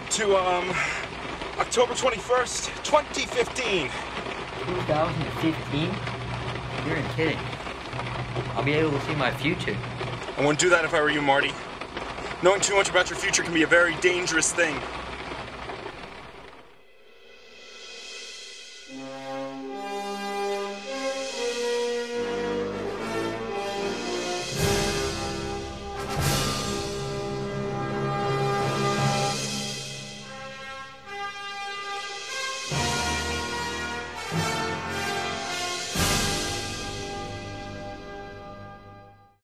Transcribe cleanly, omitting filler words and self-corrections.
to October 21st, 2015. 2015? You're kidding. I'll be able to see my future. I wouldn't do that if I were you, Marty. Knowing too much about your future can be a very dangerous thing.